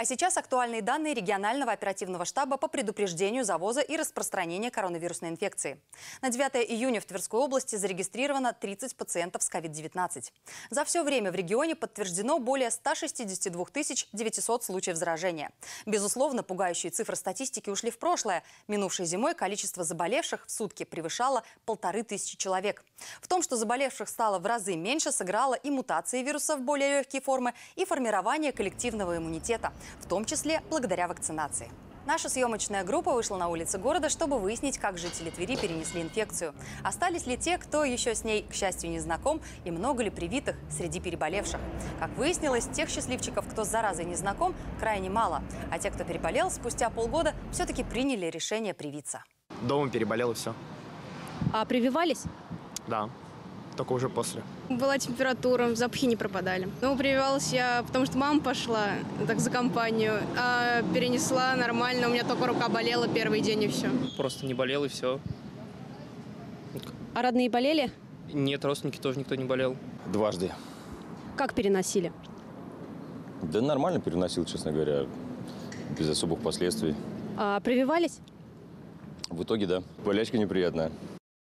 А сейчас актуальные данные регионального оперативного штаба по предупреждению завоза и распространения коронавирусной инфекции. На 9 июня в Тверской области зарегистрировано 30 пациентов с COVID-19. За все время в регионе подтверждено более 162 900 случаев заражения. Безусловно, пугающие цифры статистики ушли в прошлое. Минувшей зимой количество заболевших в сутки превышало 1500 человек. В том, что заболевших стало в разы меньше, сыграла и мутация вируса в более легкие формы, и формирование коллективного иммунитета, в том числе благодаря вакцинации. Наша съемочная группа вышла на улицы города, чтобы выяснить, как жители Твери перенесли инфекцию. Остались ли те, кто еще с ней, к счастью, не знаком, и много ли привитых среди переболевших. Как выяснилось, тех счастливчиков, кто с заразой не знаком, крайне мало. А те, кто переболел, спустя полгода все-таки приняли решение привиться. Дома переболел и все. А прививались? Да, только уже после. Была температура, запахи не пропадали. Ну, прививалась я, потому что мама пошла, так за компанию, а перенесла нормально. У меня только рука болела первый день и все. Просто не болел и все. А родные болели? Нет, родственники тоже никто не болел. Дважды. Как переносили? Да нормально переносил, честно говоря, без особых последствий. А прививались? В итоге, да. Болячка неприятная.